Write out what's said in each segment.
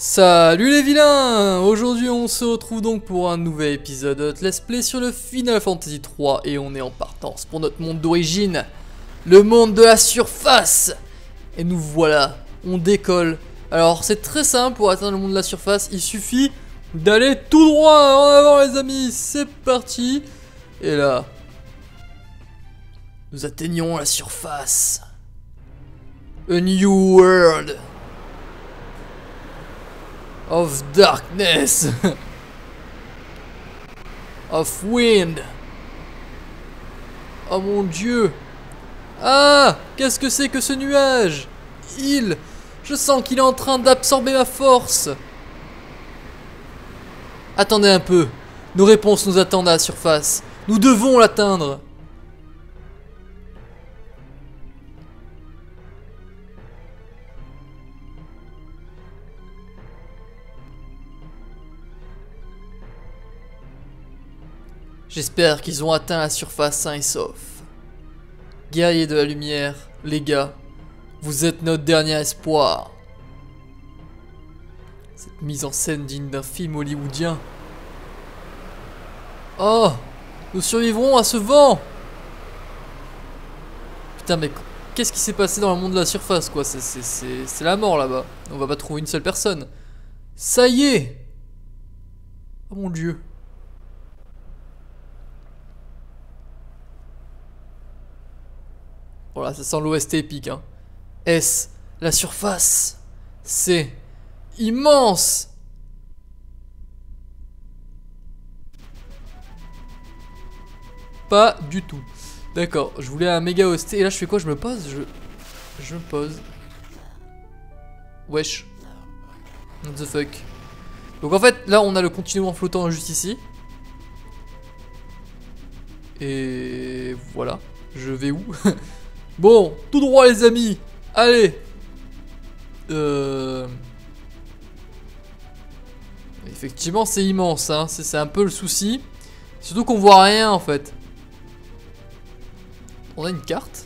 Salut les vilains! Aujourd'hui on se retrouve donc pour un nouvel épisode de notre Let's Play sur le Final Fantasy 3 et on est en partance pour notre monde d'origine, le monde de la surface! Et nous voilà, on décolle. Alors c'est très simple pour atteindre le monde de la surface, il suffit d'aller tout droit en avant les amis, c'est parti! Et là, nous atteignons la surface. A new world of darkness, of wind. Oh mon dieu. Ah, qu'est-ce que c'est que ce nuage? Je sens qu'il est en train d'absorber ma force. Attendez un peu, nos réponses nous attendent à la surface. Nous devons l'atteindre. J'espère qu'ils ont atteint la surface sains et saufs. Guerriers de la lumière, les gars, vous êtes notre dernier espoir. Cette mise en scène digne d'un film hollywoodien. Oh, nous survivrons à ce vent. Putain mais qu'est-ce qui s'est passé dans le monde de la surface quoi? C'est la mort là-bas. On va pas trouver une seule personne. Ça y est. Oh mon dieu. Voilà, ça sent l'OST épique, hein. S, la surface. C'est immense. Pas du tout. D'accord, je voulais un méga OST. Et là, je fais quoi? Je me pose? Je me pose. Wesh. What the fuck. Donc en fait, là, on a le continuum flottant juste ici. Et voilà. Je vais où? Bon, tout droit les amis. Allez. Effectivement c'est immense hein. C'est un peu le souci. Surtout qu'on voit rien en fait. On a une carte.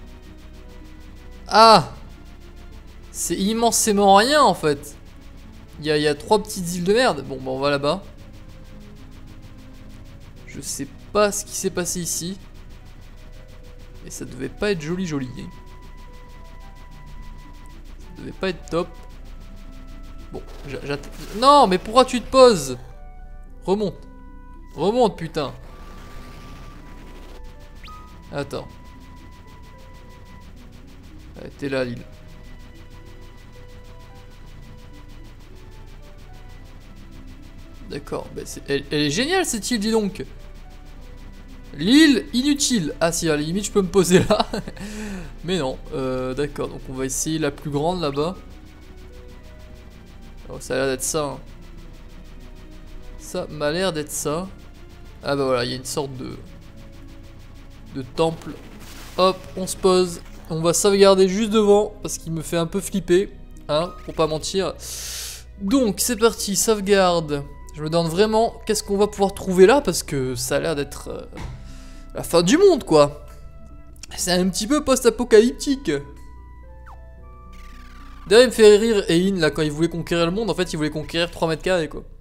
Ah. C'est immensément rien en fait. Il y a trois petites îles de merde. Bon bah on va là-bas. Je sais pas ce qui s'est passé ici. Et ça devait pas être joli. Ça devait pas être top. Bon, j'attends. Non, mais pourquoi tu te poses? Remonte. Remonte, putain. Attends. T'es là, l'île. D'accord. Bah elle est géniale, cette île, dis donc. L'île inutile. Ah si, à la limite je peux me poser là. Mais non, d'accord, donc on va essayer la plus grande là-bas. Oh, ça a l'air d'être ça hein. Ça m'a l'air d'être ça. Ah bah voilà, il y a une sorte de temple. Hop, on se pose. On va sauvegarder juste devant parce qu'il me fait un peu flipper, hein, pour pas mentir. Donc c'est parti, sauvegarde. Je me demande vraiment qu'est-ce qu'on va pouvoir trouver là parce que ça a l'air d'être la fin du monde quoi. C'est un petit peu post-apocalyptique. D'ailleurs il me fait rire Ein là quand il voulait conquérir le monde. En fait il voulait conquérir 3 mètres carrés quoi.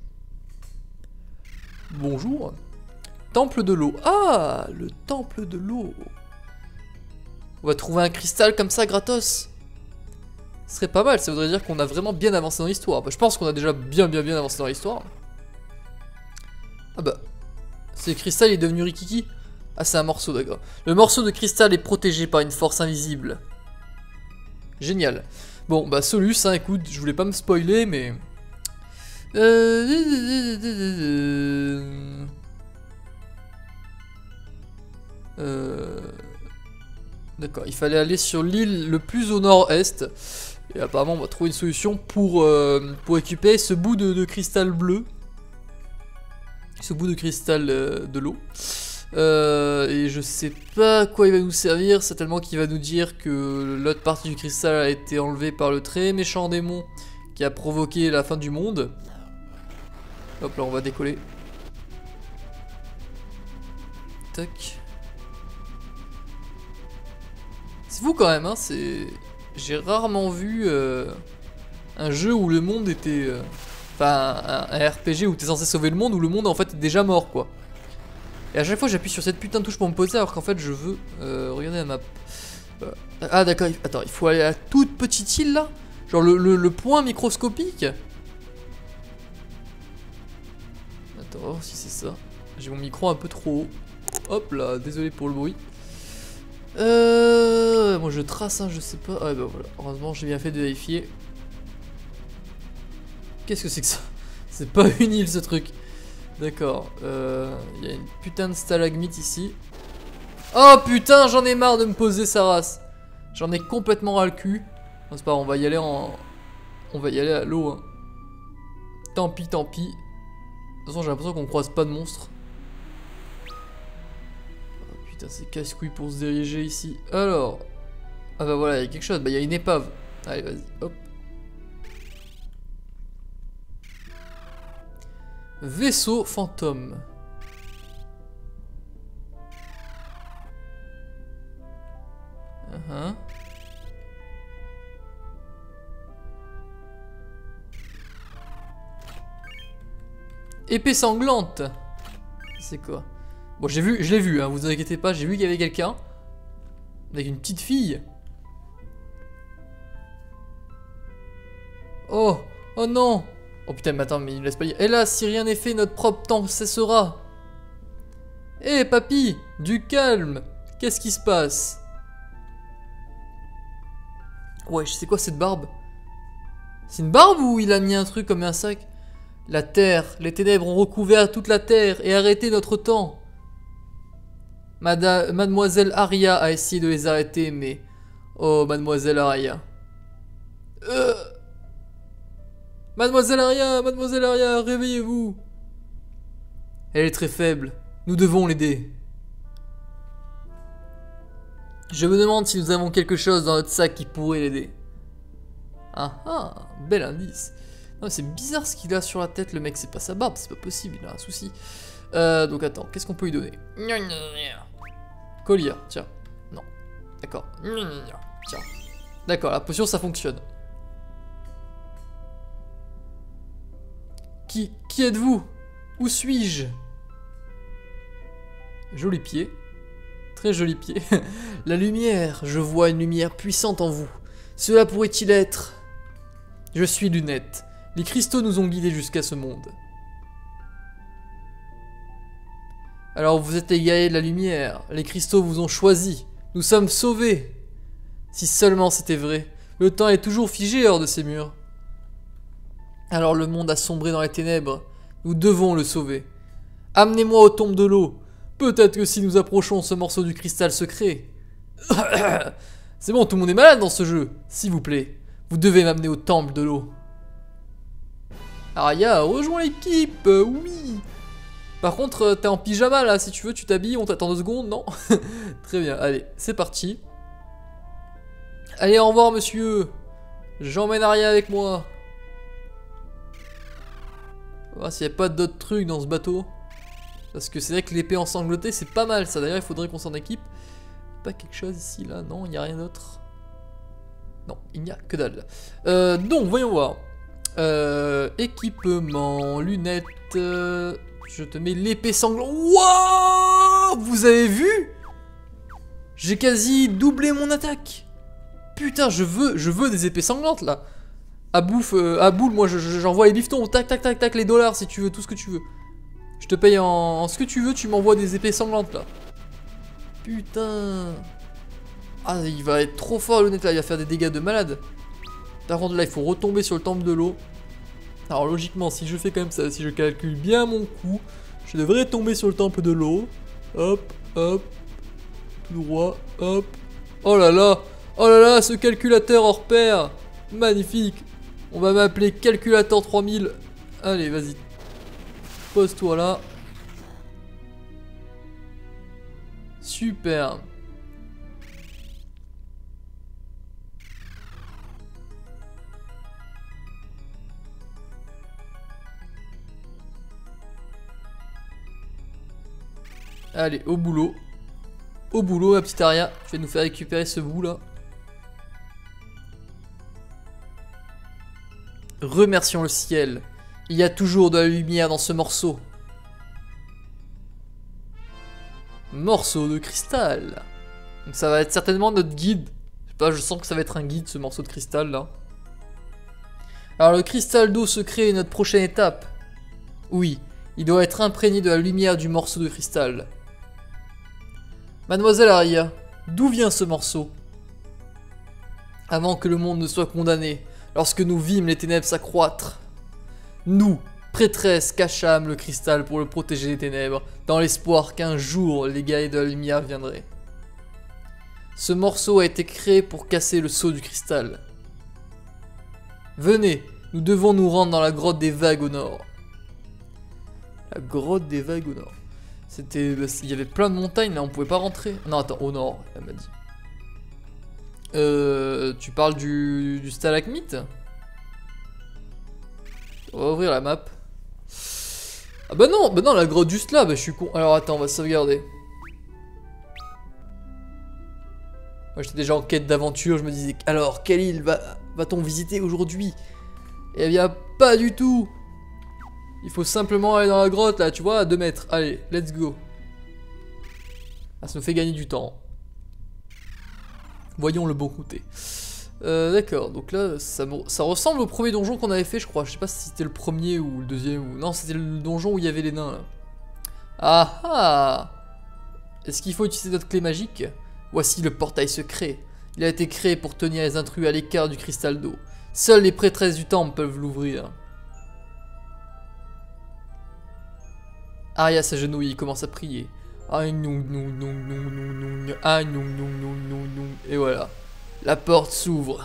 Bonjour. Temple de l'eau. Ah, le temple de l'eau. On va trouver un cristal comme ça gratos. Ce serait pas mal, ça voudrait dire qu'on a vraiment bien avancé dans l'histoire. Bah, je pense qu'on a déjà bien avancé dans l'histoire. Ah bah, ce cristal est devenu Rikiki. Ah c'est un morceau d'accord. Le morceau de cristal est protégé par une force invisible. Génial. Bon bah Solus hein, écoute, je voulais pas me spoiler mais... D'accord, il fallait aller sur l'île le plus au nord-est. Et apparemment on va trouver une solution pour récupérer ce bout de cristal bleu. Ce bout de cristal de l'eau. Et je sais pas à quoi il va nous servir, certainement qu'il va nous dire que l'autre partie du cristal a été enlevée par le très méchant démon qui a provoqué la fin du monde. Hop là on va décoller. Tac. C'est fou quand même hein, c'est... J'ai rarement vu un jeu où le monde était... Enfin, un RPG où t'es censé sauver le monde, où le monde en fait est déjà mort, quoi. Et à chaque fois j'appuie sur cette putain de touche pour me poser alors qu'en fait je veux... Regardez la map. Ah d'accord, attends, il faut aller à la toute petite île là. Genre le point microscopique. Attends, on va voir si c'est ça. J'ai mon micro un peu trop haut. Hop là, désolé pour le bruit. Moi je trace, hein, je sais pas. Ah bah voilà, heureusement j'ai bien fait de vérifier. Qu'est-ce que c'est que ça? C'est pas une île ce truc. D'accord, il y a une putain de stalagmite ici. Oh putain, j'en ai marre de me poser sa race. J'en ai complètement ras le cul. Non, c'est pas grave, on va y aller en... On va y aller à l'eau, hein. Tant pis, tant pis. De toute façon, j'ai l'impression qu'on croise pas de monstres. Oh, putain, c'est casse-couille pour se diriger ici. Alors... Ah bah voilà, il y a quelque chose. Bah il y a une épave. Allez, vas-y, hop. Vaisseau fantôme. Épée sanglante. C'est quoi? Bon, je l'ai vu, hein, vous inquiétez pas, j'ai vu qu'il y avait quelqu'un. Avec une petite fille. Oh, oh non. Oh putain, mais attends, mais il me laisse pas lire. Hélas, si rien n'est fait, notre propre temps cessera. Hé, papy, du calme. Qu'est-ce qui se passe? Ouais, c'est quoi cette barbe? C'est une barbe ou il a mis un truc comme un sac? La terre, les ténèbres ont recouvert toute la terre et arrêté notre temps. Mademoiselle Aria a essayé de les arrêter, mais... Oh, Mademoiselle Aria. Mademoiselle Aria, réveillez-vous. Elle est très faible. Nous devons l'aider. Je me demande si nous avons quelque chose dans notre sac qui pourrait l'aider. Ah ah, bel indice. Non, c'est bizarre ce qu'il a sur la tête, le mec, c'est pas sa barbe, c'est pas possible, il a un souci. Donc attends, qu'est-ce qu'on peut lui donner? Collier, tiens. Non. D'accord. Tiens. D'accord, la potion ça fonctionne. Qui êtes-vous? Où suis-je? Joli pied. Très joli pied. La lumière, je vois une lumière puissante en vous. Cela pourrait-il être? Je suis Lunette. Les cristaux nous ont guidés jusqu'à ce monde. Alors vous êtes les guerriers de la lumière. Les cristaux vous ont choisi. Nous sommes sauvés. Si seulement c'était vrai. Le temps est toujours figé hors de ces murs. Alors le monde a sombré dans les ténèbres. Nous devons le sauver. Amenez-moi aux tombes de l'eau. Peut-être que si nous approchons ce morceau du cristal secret... C'est bon, tout le monde est malade dans ce jeu. S'il vous plaît, vous devez m'amener au temple de l'eau. Aria, rejoins l'équipe, oui. Par contre, t'es en pyjama là, si tu veux, tu t'habilles, on t'attend 2 secondes, non? Très bien, allez, c'est parti. Allez, au revoir monsieur. J'emmène Aria avec moi. On va voir s'il n'y a pas d'autres trucs dans ce bateau. Parce que c'est vrai que l'épée ensanglantée, c'est pas mal ça. D'ailleurs, il faudrait qu'on s'en équipe. Pas quelque chose ici, là, non, il n'y a rien d'autre. Non, il n'y a que dalle. Donc, voyons voir. Équipement, lunettes. Je te mets l'épée sanglante. Wouah! Vous avez vu? J'ai quasi doublé mon attaque. Putain, je veux des épées sanglantes là. À boule, moi j'envoie les biftons. Tac, tac, tac, tac, les dollars si tu veux, tout ce que tu veux. Je te paye en ce que tu veux, tu m'envoies des épées sanglantes là. Putain. Ah, il va être trop fort le net là, il va faire des dégâts de malade. Par contre là, il faut retomber sur le temple de l'eau. Alors logiquement, si je fais comme ça, si je calcule bien mon coup, je devrais tomber sur le temple de l'eau. Hop, hop. Tout droit, hop. Oh là là, ce calculateur hors pair. Magnifique. On va m'appeler Calculator 3000. Allez, vas-y. Pose-toi là. Super. Allez, au boulot. Au boulot, la petite Aria. Tu vas nous faire récupérer ce bout là. Remercions le ciel. Il y a toujours de la lumière dans ce morceau. Morceau de cristal. Donc ça va être certainement notre guide. Je sais pas, je sens que ça va être un guide ce morceau de cristal là. Alors le cristal d'eau secret est notre prochaine étape. Oui, il doit être imprégné de la lumière du morceau de cristal. Mademoiselle Aria, d'où vient ce morceau? Avant que le monde ne soit condamné, lorsque nous vîmes les ténèbres s'accroître, nous, prêtresses, cachâmes le cristal pour le protéger des ténèbres, dans l'espoir qu'un jour les guerriers de la lumière viendraient. Ce morceau a été créé pour casser le sceau du cristal. Venez, nous devons nous rendre dans la grotte des vagues au nord. La grotte des vagues au nord. C'était, il y avait plein de montagnes là, on pouvait pas rentrer. Non attends, au nord, elle m'a dit. Tu parles du stalagmite? On va ouvrir la map. Ah bah non, la grotte juste là, bah je suis con. Alors attends, on va sauvegarder. Moi j'étais déjà en quête d'aventure, je me disais, alors quelle île va-t-on visiter aujourd'hui? Eh bien pas du tout. Il faut simplement aller dans la grotte là, tu vois, à 2 mètres. Allez, let's go. Ah, ça nous fait gagner du temps. Voyons le bon côté. D'accord, donc là, ça ressemble au premier donjon qu'on avait fait, je crois. Je sais pas si c'était le premier ou le deuxième ou... Non, c'était le donjon où il y avait les nains, là. Ah ah! Est-ce qu'il faut utiliser notre clé magique? Voici le portail secret. Il a été créé pour tenir les intrus à l'écart du cristal d'eau. Seules les prêtresses du temple peuvent l'ouvrir. Aria s'agenouille et commence à prier. Et voilà. La porte s'ouvre.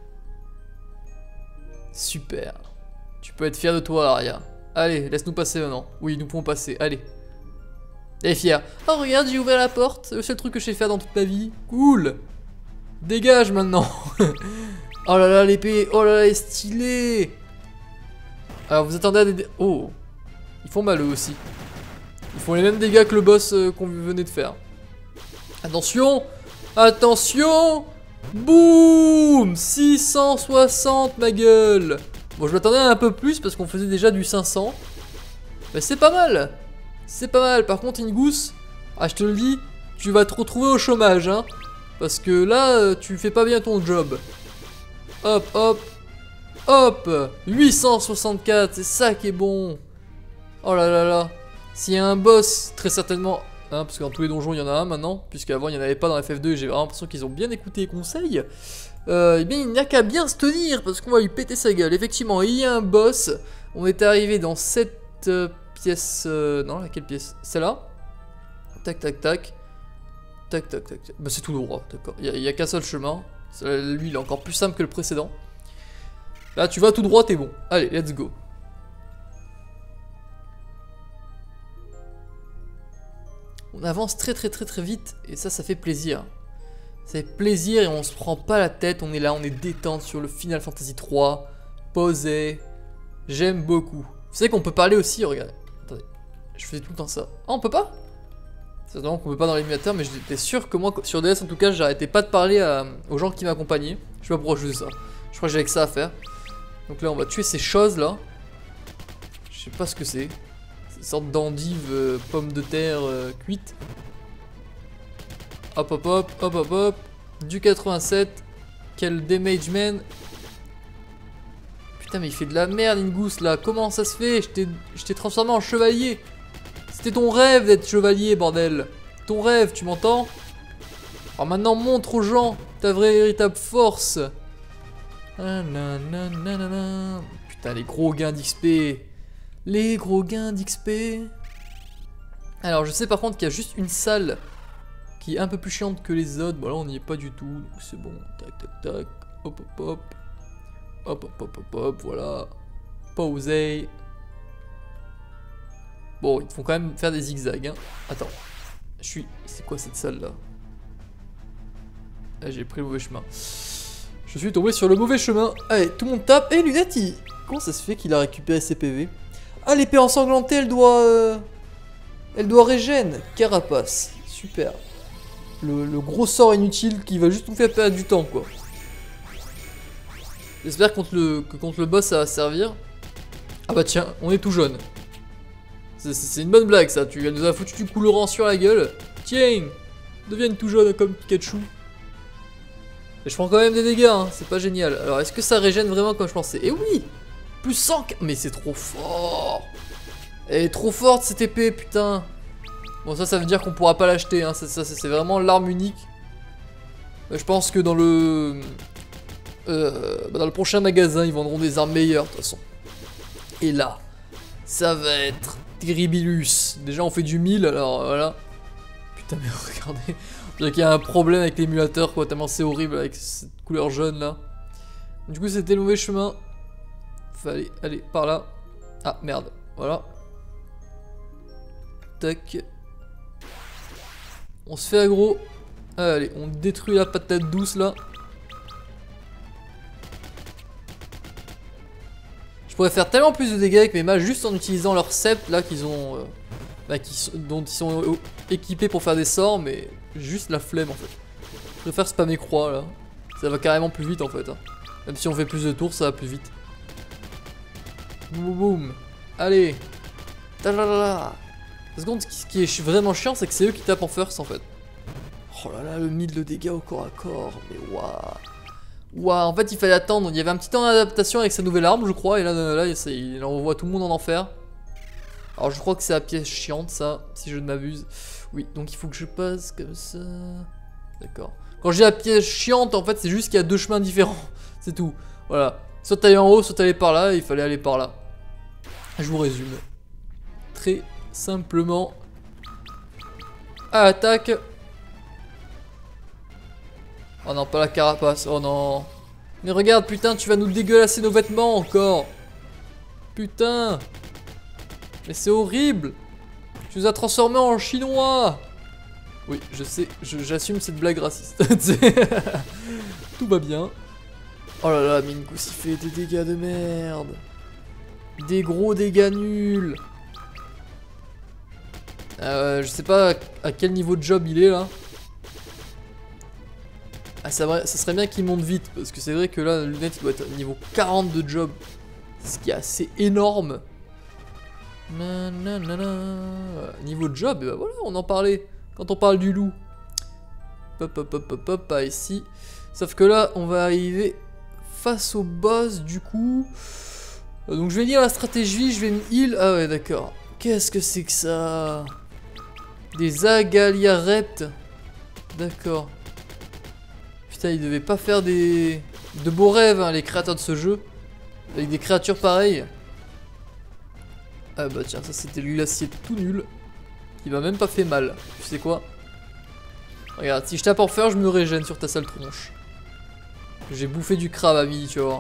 Super. Tu peux être fier de toi, Aria. Allez, laisse-nous passer maintenant. Oui, nous pouvons passer. Allez. Elle est fière. Oh, regarde, j'ai ouvert la porte. C'est le seul truc que je sais faire dans toute ma vie. Cool. Dégage maintenant. Oh là là, l'épée. Oh là là, elle est stylée. Alors, vous attendez à des... Oh. Ils font mal eux aussi. Ils font les mêmes dégâts que le boss qu'on venait de faire. Attention. Attention. Boum. 660 ma gueule. Bon, je m'attendais à un peu plus parce qu'on faisait déjà du 500. Mais c'est pas mal. C'est pas mal. Par contre, Ingus, ah, je te le dis, tu vas te retrouver au chômage, hein. Parce que là, tu fais pas bien ton job. Hop, hop. Hop. 864, c'est ça qui est bon. Oh là là là. S'il y a un boss, très certainement... Hein, parce que dans tous les donjons, il y en a un maintenant. Puisqu'avant, il n'y en avait pas dans FF2 et j'ai vraiment l'impression qu'ils ont bien écouté les conseils. Eh bien, il n'y a qu'à bien se tenir parce qu'on va lui péter sa gueule. Effectivement, il y a un boss. On est arrivé dans cette pièce... non, laquelle pièce? Celle-là. Tac, tac, tac. Tac, tac, tac. Bah, c'est tout droit, d'accord. Il n'y a qu'un seul chemin. Lui, il est encore plus simple que le précédent. Là, tu vas tout droit, t'es bon. Allez, let's go. On avance très vite et ça fait plaisir. Ça fait plaisir et on se prend pas la tête, on est là, on est détente sur le Final Fantasy 3, posé. J'aime beaucoup. Vous savez qu'on peut parler aussi, regardez. Attendez, je faisais tout le temps ça. Ah, on peut pas? C'est vraiment qu'on peut pas dans l'émulateur, mais j'étais sûr que moi, sur DS en tout cas, j'arrêtais pas de parler aux gens qui m'accompagnaient. Je sais pas pourquoi je faisais ça. Je crois que j'avais que ça à faire. Donc là, on va tuer ces choses là. Je sais pas ce que c'est. Une sorte d'endive pomme de terre cuite. Hop hop hop hop hop hop. Du 87. Quel damage man. Putain mais il fait de la merde Ingus là. Comment ça se fait? Je t'ai transformé en chevalier. C'était ton rêve d'être chevalier bordel. Ton rêve, tu m'entends? Alors maintenant montre aux gens ta vraie véritable force. Putain les gros gains d'XP. Les gros gains d'XP. Alors je sais par contre qu'il y a juste une salle qui est un peu plus chiante que les autres. Bon là on n'y est pas du tout, donc c'est bon. Tac tac tac. Hop hop hop. Hop hop hop hop hop, voilà. Pauser. Bon, ils font quand même faire des zigzags, hein. Attends. C'est quoi cette salle là? Ah, j'ai pris le mauvais chemin. Je suis tombé sur le mauvais chemin. Allez, tout le monde tape. Et Lunetti! Comment ça se fait qu'il a récupéré ses PV? Ah, l'épée ensanglantée, elle doit régène. Carapace. Super. Le gros sort inutile qui va juste nous faire perdre du temps, quoi. J'espère que contre le boss ça va servir. Ah bah tiens, on est tout jaune. C'est une bonne blague ça, tu nous as foutu du colorant sur la gueule. Tiens, devienne tout jaune comme Pikachu. Et je prends quand même des dégâts, hein. C'est pas génial. Alors est-ce que ça régène vraiment comme je pensais? Eh oui, plus 100. Mais c'est trop fort. Elle est trop forte cette épée, putain. Bon ça veut dire qu'on pourra pas l'acheter, hein. C'est vraiment l'arme unique. Je pense que dans le prochain magasin, ils vendront des armes meilleures de toute façon. Et là, ça va être terribilus. Déjà on fait du 1000, alors voilà. Putain mais regardez, on dirait qu'il y a un problème avec l'émulateur quoi, tellement c'est horrible avec cette couleur jaune là. Du coup c'était le mauvais chemin. Fallait aller par là. Ah merde, voilà. Tac. On se fait aggro. Allez, on détruit la patate douce là. Je pourrais faire tellement plus de dégâts avec mes mages juste en utilisant leur sceptre là qu'ils ont, dont ils sont équipés pour faire des sorts, mais juste la flemme en fait. Je préfère spammer croix là, ça va carrément plus vite en fait. Hein. Même si on fait plus de tours, ça va plus vite. Boum boum, allez. Talala. Par contre, ce qui est vraiment chiant, c'est que c'est eux qui tapent en first en fait. Oh là là, le 1000 de dégâts au corps à corps, mais waouh. Waouh, en fait il fallait attendre, il y avait un petit temps d'adaptation avec sa nouvelle arme je crois, et là il envoie tout le monde en enfer. Alors je crois que c'est la pièce chiante ça, si je ne m'abuse. Oui, donc il faut que je passe comme ça. D'accord. Quand j'ai la pièce chiante, en fait c'est juste qu'il y a deux chemins différents, c'est tout. Voilà, soit t'allais en haut, soit t'allais par là, et il fallait aller par là. Je vous résume. Très simplement. À l'attaque. Oh non, pas la carapace, oh non. Mais regarde, putain, tu vas nous dégueulasser nos vêtements encore. Putain. Mais c'est horrible. Tu nous as transformés en chinois. Oui, je sais, j'assume cette blague raciste. Tout va bien. Oh là là, Mingus, il fait des dégâts de merde. Des gros dégâts nuls. Je sais pas à quel niveau de job il est là. Ah, ça serait bien qu'il monte vite, parce que c'est vrai que là, le lunette il doit être niveau 40 de job. Ce qui est assez énorme. Niveau de job, et bah voilà, on en parlait. Quand on parle du loup. Hop, hop, hop, hop, hop, pas ici. Sauf que là, on va arriver face au boss, du coup. Donc je vais lire la stratégie, je vais me heal. Ah ouais, d'accord. Qu'est-ce que c'est que ça? Des Agaliareptes. D'accord. Putain, ils devaient pas faire de beaux rêves, hein, les créateurs de ce jeu. Avec des créatures pareilles. Ah bah tiens, ça c'était lui l'acier tout nul. Qui m'a même pas fait mal. Tu sais quoi? Regarde, si je tape en fer, je me régène sur ta sale tronche. J'ai bouffé du crabe à midi, tu vois.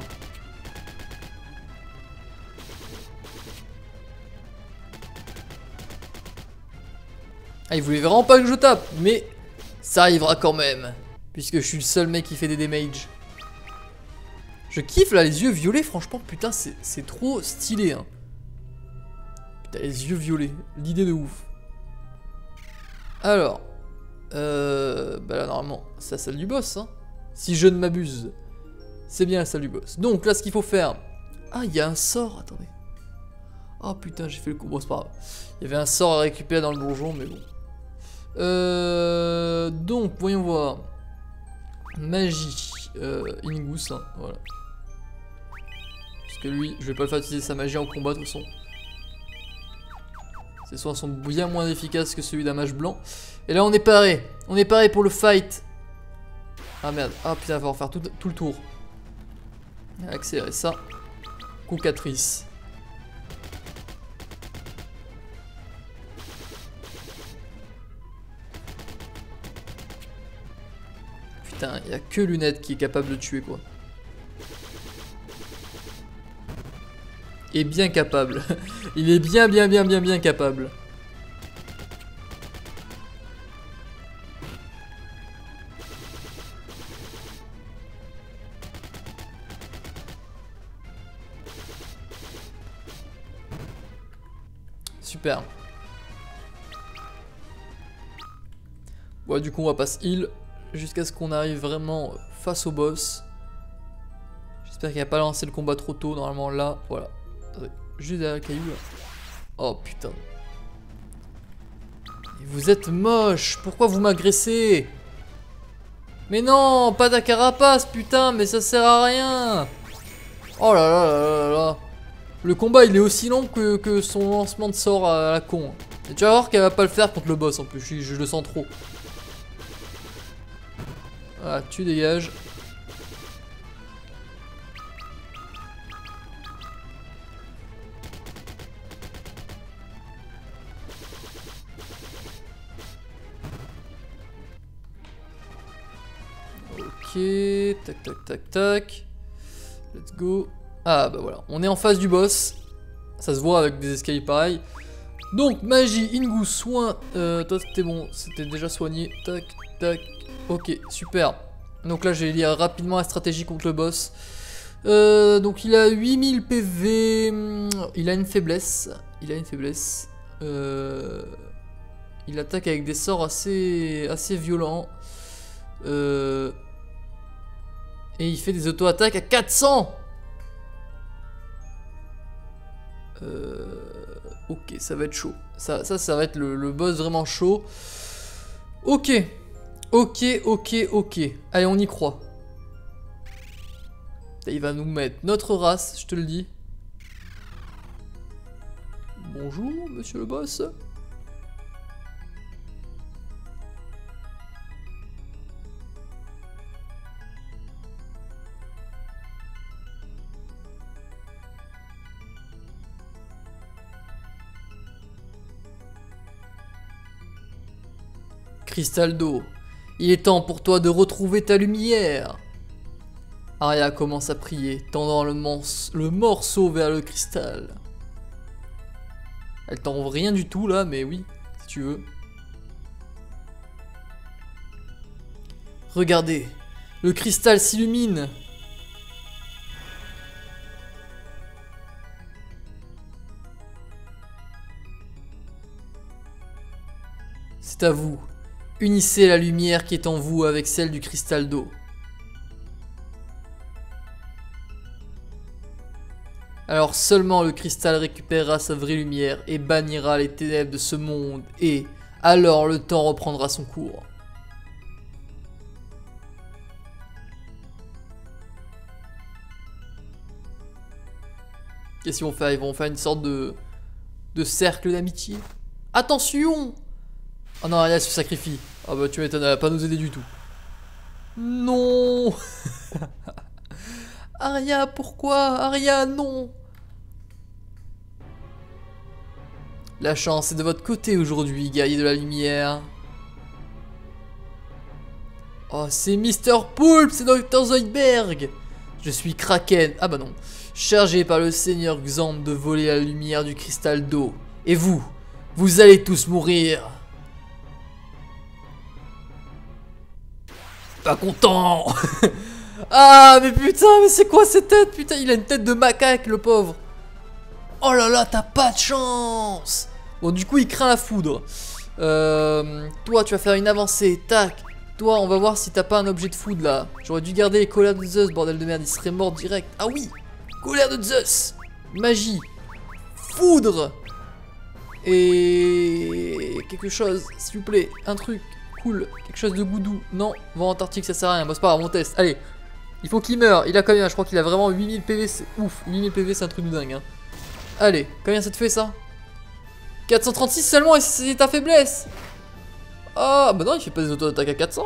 Ah, il voulait vraiment pas que je tape, mais ça arrivera quand même. Puisque je suis le seul mec qui fait des damages. Je kiffe là, les yeux violets, franchement, putain, c'est trop stylé. Hein. Putain, les yeux violets, l'idée de ouf. Alors, bah là, normalement, c'est la salle du boss. Hein. Si je ne m'abuse, c'est bien la salle du boss. Donc là, ce qu'il faut faire. Ah, il y a un sort, attendez. Oh putain, j'ai fait le coup. Bon, c'est pas grave. Il y avait un sort à récupérer dans le donjon, mais bon. Donc, voyons voir. Magie. Ingus, hein, voilà. Parce que lui, je vais pas le faire utiliser sa magie en combat de toute façon. Ses soins sont bien moins efficaces que celui d'un mage blanc. Et là, on est paré. On est paré pour le fight. Ah merde. Ah putain, il va falloir faire tout le tour. Accélérer ça. Coucatrice. Putain, il n'y a que Lunette qui est capable de tuer quoi. Et bien capable. Il est bien capable. Super. Bon, du coup, on va pas se heal jusqu'à ce qu'on arrive vraiment face au boss. J'espère qu'il a pas lancé le combat trop tôt. Normalement là, voilà. Juste derrière le caillou là. Oh putain. Et vous êtes moche. Pourquoi vous m'agressez? Mais non, pas ta carapace, putain, mais ça sert à rien. Oh là là là là là. Le combat il est aussi long que son lancement de sort à la con. Et tu vas voir qu'elle va pas le faire contre le boss en plus, je le sens trop. Voilà, tu dégages. Ok, tac tac tac tac. Let's go. Ah bah voilà, on est en face du boss. Ça se voit avec des escaliers pareils. Donc magie, Ingus, soin. Toi c'était bon, c'était déjà soigné. Tac tac. Ok, super. Donc là je vais lire rapidement la stratégie contre le boss. Donc il a 8000 PV. Il a une faiblesse. Il attaque avec des sorts assez violents. Et il fait des auto-attaques à 400. Ok, ça va être chaud. Ça va être le boss vraiment chaud. Ok. Allez, on y croit. Il va nous mettre notre race, je te le dis. Bonjour, monsieur le boss. Cristal d'eau, il est temps pour toi de retrouver ta lumière. Arya commence à prier, tendant le morceau vers le cristal. Elle tend rien du tout là, mais oui, si tu veux. Regardez, le cristal s'illumine. C'est à vous. Unissez la lumière qui est en vous avec celle du cristal d'eau. Alors seulement le cristal récupérera sa vraie lumière et bannira les ténèbres de ce monde, et alors le temps reprendra son cours. Qu'est-ce qu'ils vont faire? Ils vont faire une sorte de cercle d'amitié. Attention! Oh non, Arya se sacrifie. Ah bah tu m'étonnes, elle va pas nous aider du tout. Non. Arya, pourquoi? Arya, non. La chance est de votre côté aujourd'hui, guerrier de la lumière. Oh, c'est Mister Poulpe, c'est Dr Zoidberg. Je suis Kraken, ah bah non. Chargé par le seigneur Xand de voler la lumière du cristal d'eau. Et vous allez tous mourir. Pas content. Ah mais putain, mais c'est quoi cette tête? Putain, il a une tête de macaque le pauvre. Oh là là, t'as pas de chance. Bon du coup il craint la foudre. Toi tu vas faire une avancée, tac. Toi on va voir si t'as pas un objet de foudre là. J'aurais dû garder les colères de Zeus, bordel de merde, il serait mort direct. Ah oui, colère de Zeus. Magie. Foudre. Et quelque chose, s'il vous plaît, un truc. Cool, quelque chose de goudou. Non, vent antarctique ça sert à rien, bon c'est pas grave, on teste. Allez, il faut qu'il meure, il a combien? Je crois qu'il a vraiment 8000 PV, c'est ouf, 8000 PV c'est un truc de dingue hein. Allez, combien ça te fait ça? 436 seulement et c'est ta faiblesse. Ah bah non, il fait pas des auto-attaques à 400.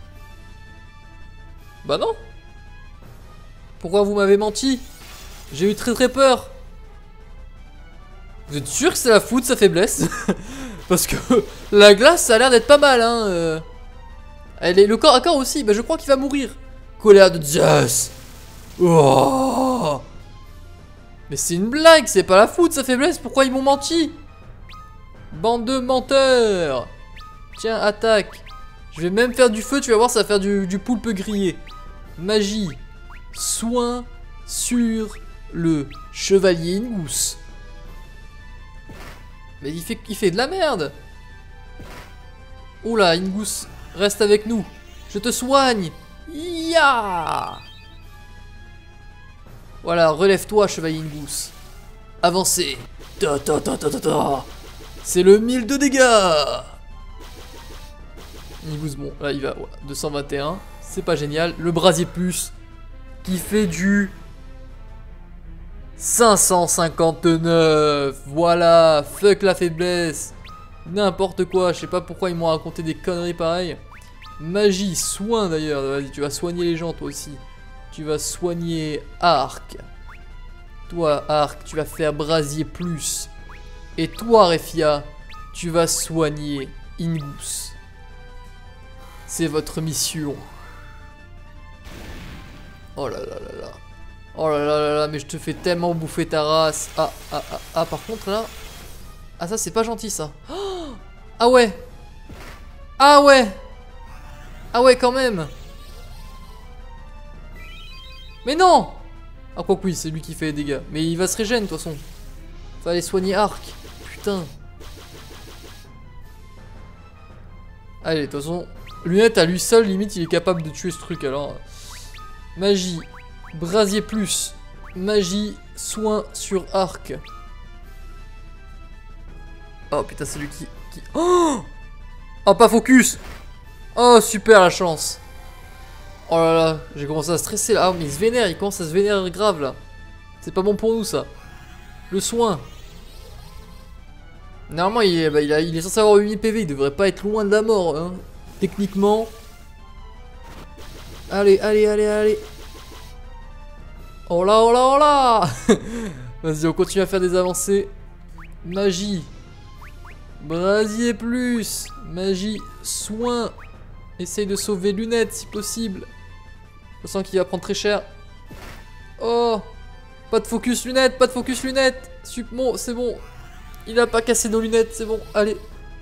Bah non. Pourquoi vous m'avez menti? J'ai eu très peur. Vous êtes sûr que c'est la foudre sa faiblesse? Parce que la glace ça a l'air d'être pas mal hein. Elle est le corps à corps aussi, bah je crois qu'il va mourir. Colère de Zeus. Oh. Mais c'est une blague, c'est pas la foudre sa faiblesse, pourquoi ils m'ont menti? Bande de menteurs. Tiens, attaque. Je vais même faire du feu, tu vas voir, ça va faire du poulpe grillé. Magie. Soin sur le chevalier Ingus. Mais il fait de la merde. Oula, Ingus, reste avec nous. Je te soigne. Ya. Voilà, relève-toi, chevalier Ingus. Avancez. Ta ta ta ta ta ta. C'est le 1000 de dégâts. Ingus, bon, là il va, ouais, 221. C'est pas génial. Le brasier plus qui fait du 559. Voilà, fuck la faiblesse. N'importe quoi, je sais pas pourquoi ils m'ont raconté des conneries pareilles. Magie, soin d'ailleurs, vas-y, tu vas soigner les gens toi aussi. Tu vas soigner Arc. Toi, Arc, tu vas faire brasier plus. Et toi, Refia, tu vas soigner Ingus. C'est votre mission. Oh là là là là. Oh là là là là, mais je te fais tellement bouffer ta race. Ah, par contre là... Ah ça c'est pas gentil ça. Oh, ah ouais. Ah ouais. Ah ouais quand même. Mais non. Ah quoi que oui, c'est lui qui fait les dégâts. Mais il va se régénérer de toute façon. Fallait soigner Arc. Putain. Allez, de toute façon, Lunette à lui seul, limite, il est capable de tuer ce truc. Alors, magie, brasier plus, magie, soin sur Arc. Oh putain, c'est lui qui... Oh, oh, pas focus. Oh, super la chance. Oh là là, j'ai commencé à stresser là. Ah, mais il se vénère, il commence à se vénérer grave là. C'est pas bon pour nous ça. Le soin. Normalement, il est censé avoir 8000 PV, il devrait pas être loin de la mort, hein. Techniquement. Allez, allez, allez, allez. Oh là, oh là, oh là. Vas-y, on continue à faire des avancées. Magie. Brasier plus. Magie, soin. Essaye de sauver Lunette si possible. Je sens qu'il va prendre très cher. Oh. Pas de focus Lunette, pas de focus Lunette. Bon, c'est bon. Il a pas cassé nos lunettes, c'est bon, allez.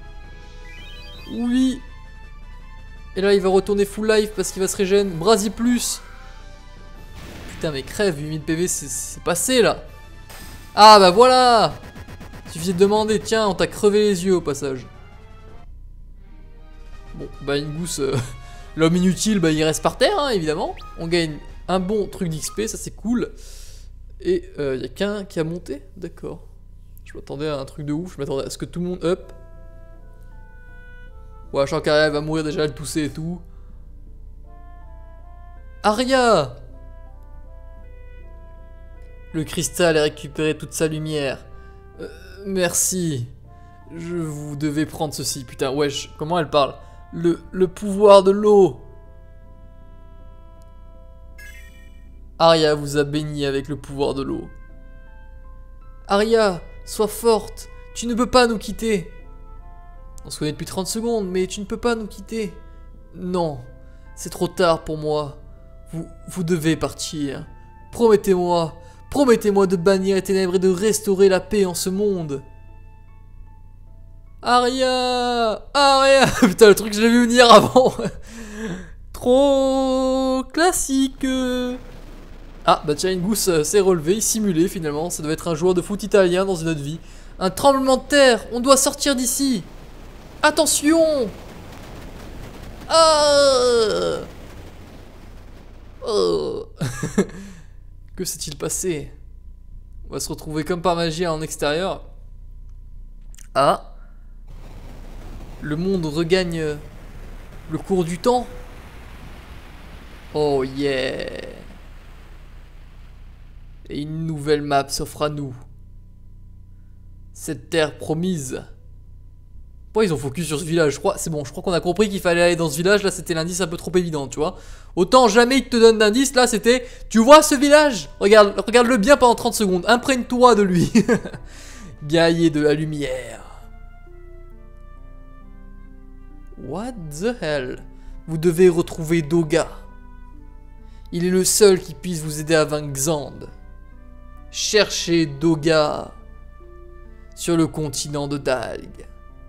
Oui. Et là, il va retourner full life parce qu'il va se régénérer. Brasier plus. Putain, mais crève, 8000 PV, c'est passé là. Ah bah voilà. Suffisait de demander, tiens, on t'a crevé les yeux au passage. Bon, bah Ingus, l'homme inutile, bah il reste par terre, hein, évidemment. On gagne un bon truc d'XP, ça c'est cool. Et il y a qu'un qui a monté, d'accord. Je m'attendais à un truc de ouf, je m'attendais à ce que tout le monde up. Ouais, je sens qu'Aria va mourir déjà, elle toussait et tout. Aria! Le cristal a récupéré toute sa lumière. Merci. Vous devez prendre ceci. Putain, wesh, comment elle parle? Le pouvoir de l'eau. Aria vous a béni avec le pouvoir de l'eau. Aria, sois forte. Tu ne peux pas nous quitter. On se connaît depuis 30 secondes, mais tu ne peux pas nous quitter. Non, c'est trop tard pour moi. Vous devez partir. Promettez-moi. Promettez-moi de bannir les ténèbres et de restaurer la paix en ce monde. Aria! Aria! Putain, le truc, je l'ai vu venir avant. Trop classique. Ah, bah tiens, Ingus s'est relevé, il simulait finalement. Ça devait être un joueur de foot italien dans une autre vie. Un tremblement de terre! On doit sortir d'ici! Attention! Ah! Oh. Que s'est-il passé? On va se retrouver comme par magie en extérieur. Ah! Le monde regagne le cours du temps. Oh yeah! Et une nouvelle map s'offre à nous. Cette terre promise. Pourquoi ils ont focus sur ce village? Je crois, c'est bon, je crois qu'on a compris qu'il fallait aller dans ce village. Là, c'était l'indice un peu trop évident, tu vois. Autant jamais il te donne d'indice. Là, c'était, tu vois ce village? Regarde-le bien pendant 30 secondes. Imprègne-toi de lui. Guerrier de la lumière. What the hell? Vous devez retrouver Doga. Il est le seul qui puisse vous aider à vaincre Xande. Cherchez Doga sur le continent de Dalg.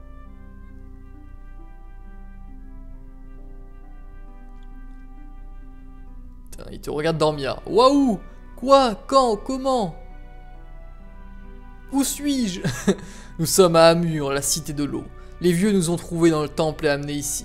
Putain, il te regarde dormir. Waouh! Quoi? Quand? Comment? Où suis-je? Nous sommes à Amur, la cité de l'eau. Les vieux nous ont trouvés dans le temple et amenés ici.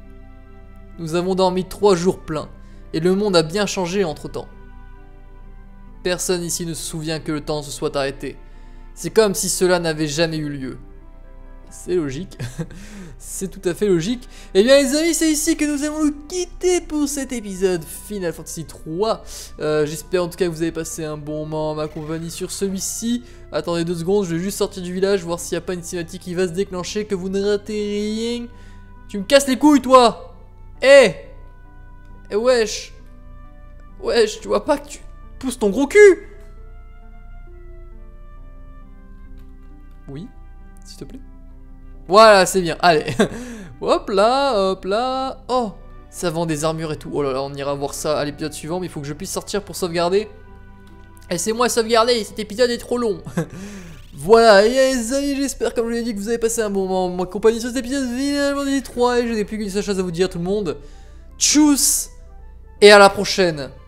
Nous avons dormi 3 jours pleins, et le monde a bien changé entre-temps. Personne ici ne se souvient que le temps se soit arrêté. C'est comme si cela n'avait jamais eu lieu. C'est logique. C'est tout à fait logique. Eh bien les amis, c'est ici que nous allons nous quitter pour cet épisode Final Fantasy 3. J'espère en tout cas que vous avez passé un bon moment en ma compagnie sur celui-ci. Attendez 2 secondes, je vais juste sortir du village, voir s'il n'y a pas une cinématique qui va se déclencher, que vous ne ratez rien. Tu me casses les couilles toi. Wesh. Wesh, tu vois pas que tu pousses ton gros cul. Oui, s'il te plaît. Voilà, c'est bien, allez. Hop là, hop là. Oh, ça vend des armures et tout. Oh là là, on ira voir ça à l'épisode suivant, mais il faut que je puisse sortir pour sauvegarder. Laissez-moi sauvegarder, cet épisode est trop long. Voilà, et les amis, j'espère, comme je l'ai dit, que vous avez passé un bon moment en ma compagnie sur cet épisode Final Fantasy 3. Et je n'ai plus qu'une seule chose à vous dire, tout le monde. Tchuss, et à la prochaine.